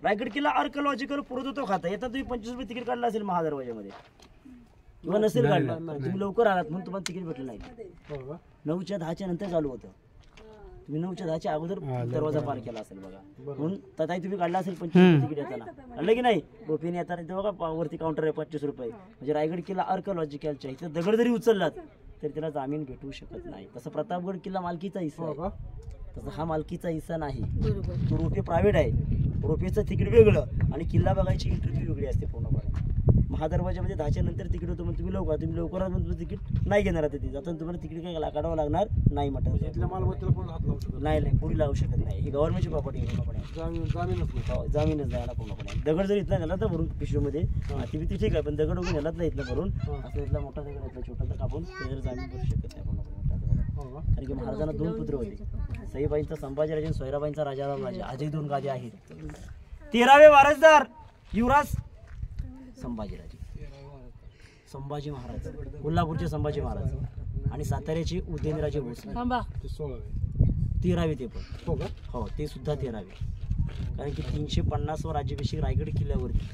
रायगड किल्ला आर्किओलॉजिकल पुरातत्व खातं. येतात तुम्ही 25 रुपये तिकीट काढलं असेल महादरवाजामध्ये किंवा नसेल काढलं, तुम्ही लवकर आलात म्हणून तुम्हाला तिकीट भेटलं नाही. 9च्या 10च्या नंतर चालू होतं. तुम्ही 9च्या 10च्या अगोदर दरवाजा पार केला असेल बघा. म्हणून तथाही तुम्ही काढला असेल 25 तिकीट येताना, काढलं की नाही? रोपीने येताना तेव्हा बघा वरती काउंटर आहे 25 रुपये. म्हणजे रायगड किल्ला आर्किओलॉजिकलच्या इथं दगड जरी उचललात तरी त्याला जामीन भेटू शकत नाही. तसं प्रतापगड किल्ला मालकीचा हिस्सा आहे, तसं हा मालकीचा हिस्सा नाही. तो रोपे प्रायव्हेट आहे. रोपेचं तिकीट वेगळं आणि किल्ला बघायची एंट्री वेगळी असते पूर्णपणे. महादरवाजामध्ये 10च्या नंतर तिकीट होतं म्हणून तुम्ही लवकर म्हणून तिकीट नाही घेणार तिथे जाताना तुम्हाला तिकीट काय काढावं लागणार नाही. म्हटलं नाही पुढे लावू शकत नाही. ही गव्हर्नमेंटची प्रॉपर्टी जामीनच नाही पूर्णपणे. दगड जर इथला नेला तर भरून पिशवीमध्ये ती ठीक आहे, पण दगड वगैरे नेलाच नाही इथलं भरून. असं इथला मोठा दगड इथला छोटा तर कापून त्याच्यावर जामीन करू शकत नाही पूर्णपणे. कारण की महाराजांना 2 पुत्र होते, सईबाईंचा संभाजीराजे आणि सोयराबाईंचा राजाराम राजे. आजही 2 गादी आहेत. 13वे वारसदार युवराज संभाजीराजे, संभाजी महाराज, कोल्हापूरचे संभाजी महाराज आणि साताऱ्याचे उदयनराजे भोसले 13वे ते पण. हो ते सुद्धा 13वे. कारण की 350वा राज्याभिषेक रायगड किल्ल्यावरती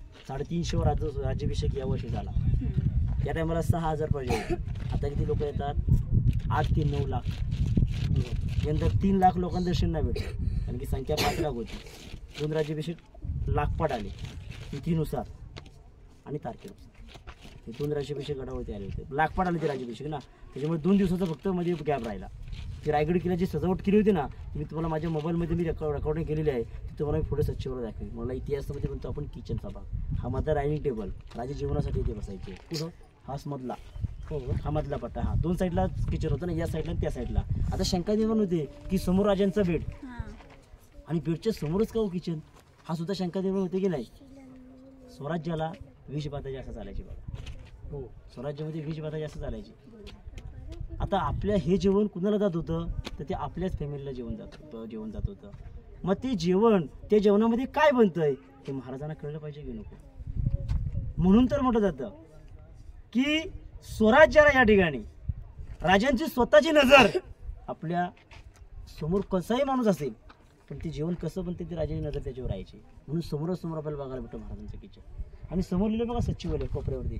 350 राज्याभिषेक यावर्षी झाला. त्या टायमाला 6000 प्रजा होती. आता किती लोक येतात? 8 ते 9 लाख. नंतर 3 लाख लोकांना दर्शन नाही भेटलं कारण की संख्या 5 लाख होती. 2 राज्याभिषेक लागपाट आले तिथीनुसार आणि तारखेनुसार. ते 2 राज्याभिषेक गडावरती आले होते, लागपाट आले ते राज्याभिषेक ना. त्याच्यामुळे 2 दिवसाचा फक्त मध्ये गॅप राहिला. ती रायगड किल्ल्याची सजावट केली होती ना, मी तुम्हाला माझ्या मोबाईलमध्ये मी रेकॉर्डिंग केलेली आहे. ती तुम्हाला मी पुढे सच्चीवर दाखवेल. मला इतिहासामध्ये म्हणतो आपण किचनचा भाग. हा माझा डायनिंग टेबल, राजे जेवणासाठी इथे बसायचे. कुठं? हाच मधला, हा मधला पट्टा. हा 2 साईडला किचन होतं ना, या साईडला त्या साईडला. आता शंका निर्माण होते की समोर राजांचा बेड आणि बेडच्या समोरच का हो किचन, हा सुद्धा शंका निर्माण होते की नाही. स्वराज्याला विषबाधा जास्त चालायची बघा. स्वराज्यामध्ये विषबाधा जास्त चालायची. आता आपल्या हे जेवण कुणाला जात होतं तर ते आपल्याच फॅमिलीला जेवण जात होतं. मग ते जेवण, त्या जेवणामध्ये काय बनतंय ते महाराजांना कळलं पाहिजे की नको. म्हणून तर म्हटलं जातं की स्वराज्याला या ठिकाणी राजांची स्वतःची नजर आपल्या समोर कसाही माणूस असेल पण ते जेवण कसं बनते ते राजाची नजर त्याच्यावर राहायची. म्हणून समोरासमोर आपल्याला बघायला भेटतं महाराजांचं किचन. आणि समोर लिहिलं बघा सचिवालय कोपऱ्यावरती,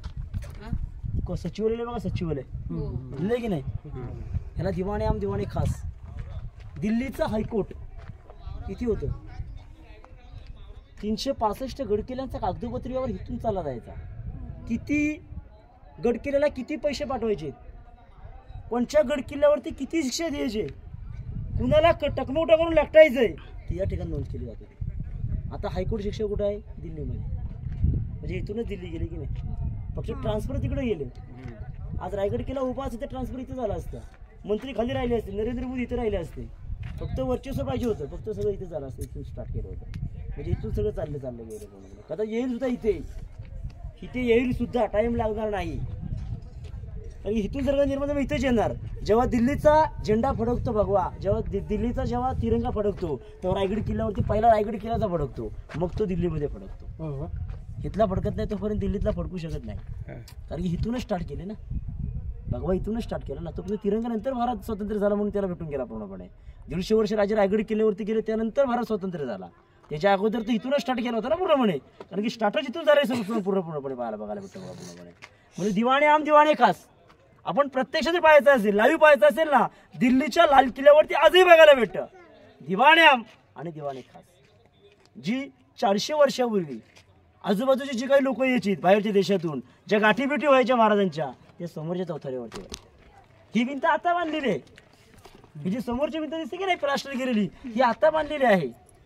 सचिवालय बघा सचिवालय लिहिलंय की नाही. ह्याला दिवाणे आम दिवाणे खास. दिल्लीचं हायकोर्ट किती होतं? 365 गडकिल्ल्यांचा कागदोपत्रीवर इथून चालला जायचा. किती गडकिल्ल्याला किती पैसे पाठवायचे, कोणत्या गडकिल्ल्यावरती किती शिक्षा द्यायचे, कुणाला टकमोटा करून लटकायचंय ती या ठिकाणी नोंद केली जाते. आता हायकोर्ट शिक्षा कुठं आहे? दिल्लीमध्ये. म्हणजे इथूनच दिल्ली गेली की नाही, फक्त ट्रान्सफर तिकडे गेले. आज रायगड किल्ला उभा असते तर ट्रान्सफर इथे झाला असता. मंत्री खाली राहिले असते, नरेंद्र मोदी इथे राहिले असते. फक्त वर्चस्व पाहिजे होतं, फक्त सगळं इथे झालं असतं. इथून स्टार्ट केलं होतं. म्हणजे इथून सगळं चाललं गेलं. आता येईल सुद्धा इथे येईल सुद्धा, टाइम लागणार नाही. आणि इथून सगळं निर्माण इथेच येणार. जेव्हा दिल्लीचा झेंडा फडकतो भगवा, जेव्हा जेव्हा तिरंगा फडकतो तेव्हा रायगड किल्ल्यावरती पहिला रायगड किल्ल्याचा फडकतो, मग तो दिल्लीमध्ये फडकतो. इथला फडकत नाही तोपर्यंत दिल्लीतला फडकू शकत नाही. कारण की इथूनच स्टार्ट केले ना भगवा, इथूनच स्टार्ट केलं ना. तो तिरंगा नंतर भारत स्वतंत्र झाला म्हणून त्याला भेटून गेला पूर्णपणे. 150 वर्ष राजे रायगड किल्ल्यावरती गेले त्यानंतर भारत स्वतंत्र झाला. त्याच्या अगोदर तर इथूनच स्टार्ट केला होता ना पूर्णपणे. कारण की स्टार्टच इथून झालं पूर्णपणे बघायला भेटतं पूर्णपणे. म्हणजे दिवाणे आम दिवाणे खास. आपण प्रत्यक्षात पाहायचं असेल, लाईव्ह पाहायचं असेल ना, दिल्लीच्या लाल किल्ल्यावरती आजही बघायला भेटतं दिवाणे आम आणि दिवाणे खास. जी 400 वर्षापूर्वी आजूबाजूची जी काही लोक यायची बाहेरच्या देशातून, ज्या गाठीभेटी व्हायच्या महाराजांच्या, त्या समोरच्या चौथऱ्यावरती. ही भिंत आता बांधलेली आहे. ही जी समोरची भिंत दिसते की नाही प्लास्टर केलेली, ही आता बांधलेली आहे.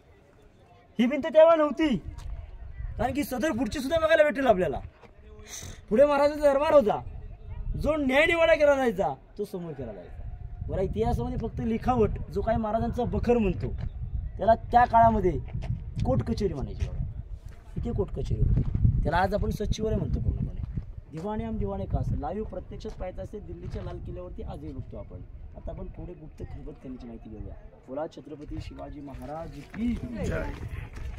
ही भिंत तेव्हा नव्हती. कारण की सदर पुढची सुद्धा बघायला भेटेल आपल्याला. पुढे महाराजांचा दरबार होता, जो न्याय निवाडा केला जायचा तो समोर केला जायचा. बरं, इतिहासामध्ये फक्त लिखावट जो काही महाराजांचा बखर म्हणतो त्याला त्या काळामध्ये कोर्ट कचेरी म्हणायची. इथे कोर्ट कचेरी होती, त्याला आज आपण सचिवालय म्हणतो पूर्णपणे. दिवाणे आम दिवाणे खास. लाईव्ह प्रत्यक्षात पाहायचं असेल दिल्लीच्या लाल किल्ल्यावरती आजही बघतो आपण. आता आपण पुढे गुप्त खिदमत करण्याची माहिती घेऊया. बोला छत्रपती शिवाजी महाराज की जय.